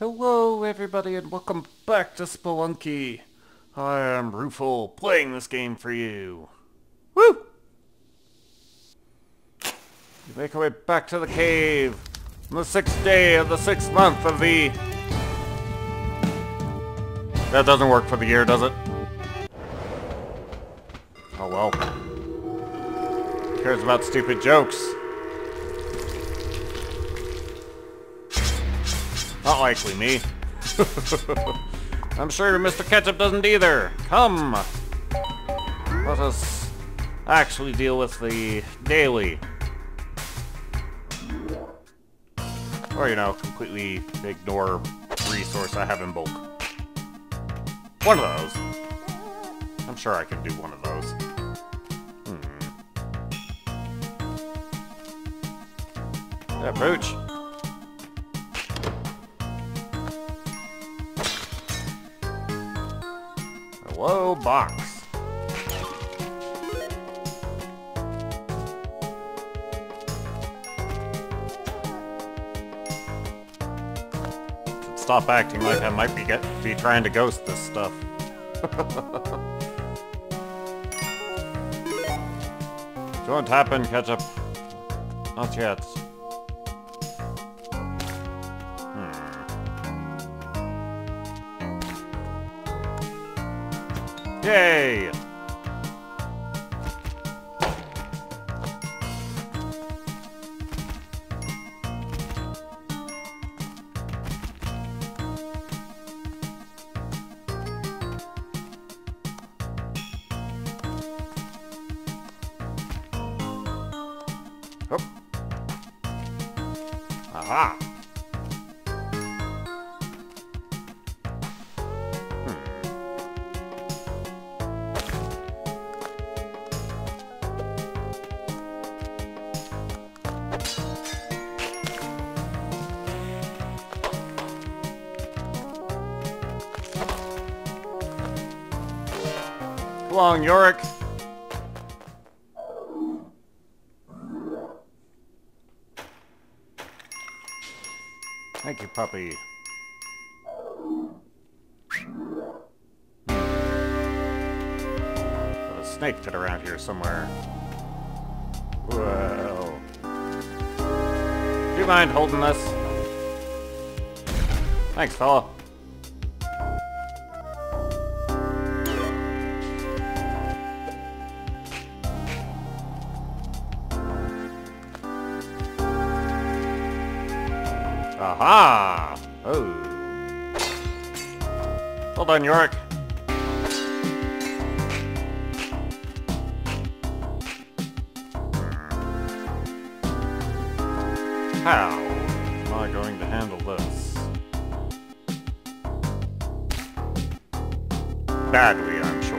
Hello everybody and welcome back to Spelunky. I am Rufal, playing this game for you. Woo! We make our way back to the cave on the 6th day of the 6th month of the... That doesn't work for the year, does it? Oh well. Who cares about stupid jokes? Not likely me. I'm sure Mr. Ketchup doesn't either. Come! Let us actually deal with the daily. Or, you know, completely ignore resource I have in bulk. One of those. I'm sure I can do one of those. Yeah, Pooch. Hello, box. Stop acting like I might be trying to ghost this stuff. Don't happen, Ketchup. Not yet. Yay! Hop. Aha! Come on, Yorick. Thank you, puppy. There's a snake pit around here somewhere. Whoa. Do you mind holding this? Thanks, fella. Aha! Oh. Well done, Yorick. How am I going to handle this? Badly, I'm sure.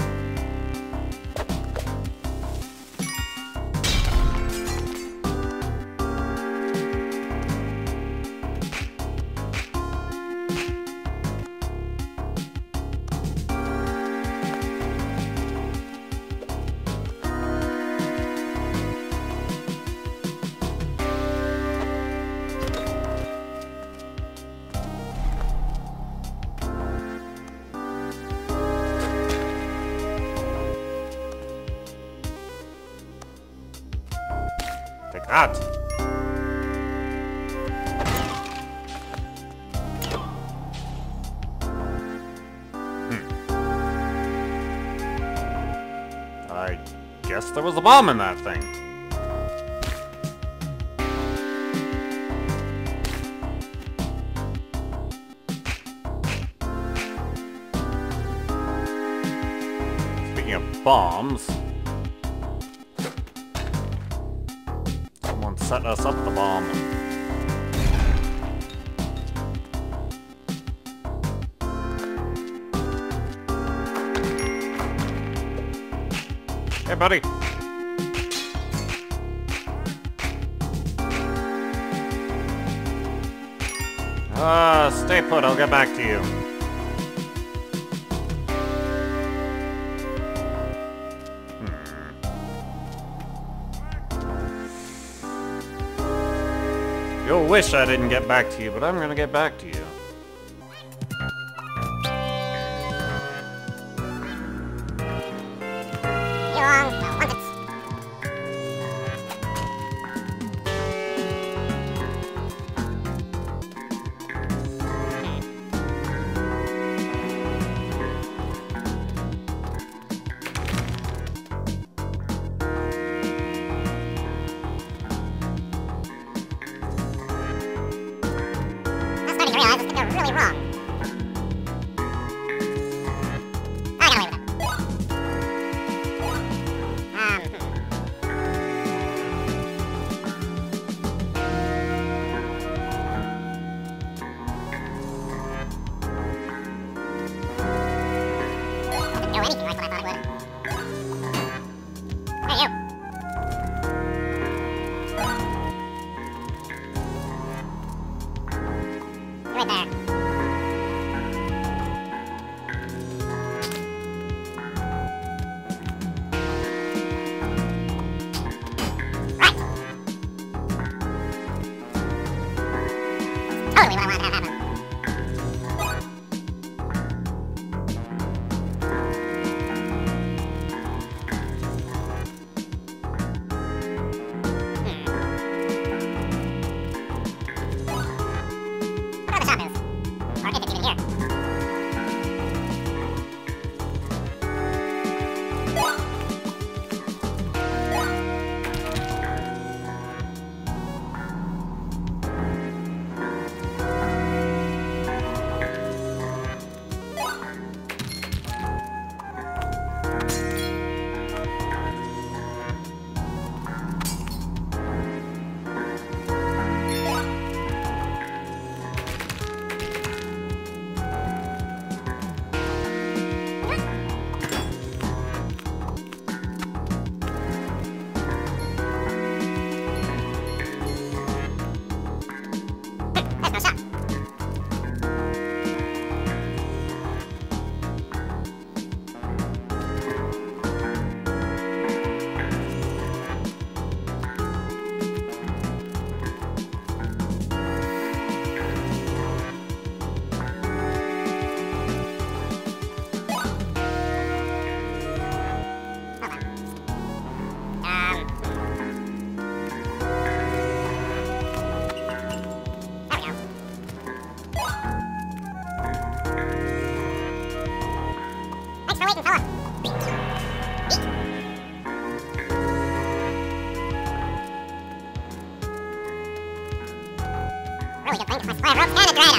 Take that! I guess there was a bomb in that thing. Speaking of bombs... set us up the bomb. Hey, buddy. Stay put, I'll get back to you. You'll wish I didn't get back to you, but I'm gonna get back to you. totally wrong. I got away with it. Didn't do anything like what I thought it would. Hey, you. Right there. Right. Totally what I wanted to have happen. What the shop is? Or if it's even here. There's no shop. There we go. Thanks for waiting, fella. Really good thing, 'cause my supply of rope's kinda dried up.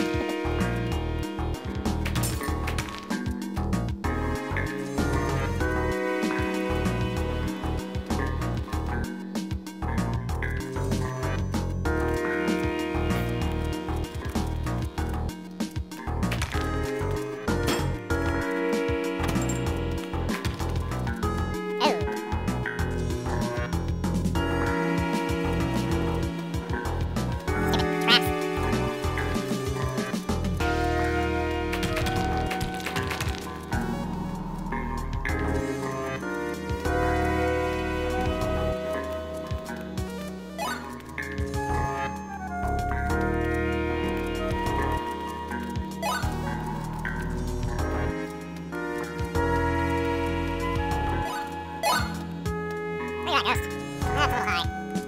Look at that ghost. That's a little high.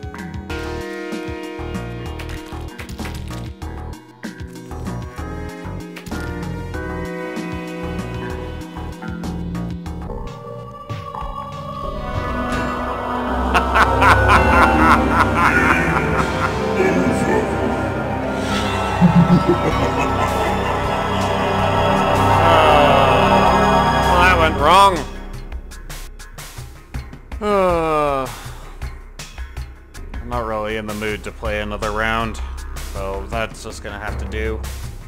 Well, that went wrong. I'm not really in the mood to play another round, so that's just gonna have to do.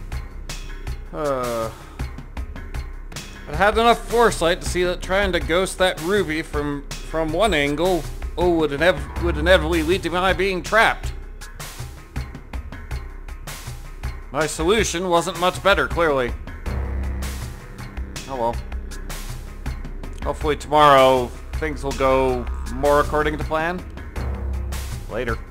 I had enough foresight to see that trying to ghost that ruby from one angle would inevitably lead to my being trapped. My solution wasn't much better, clearly. Oh well. Hopefully tomorrow things will go more according to plan. Later.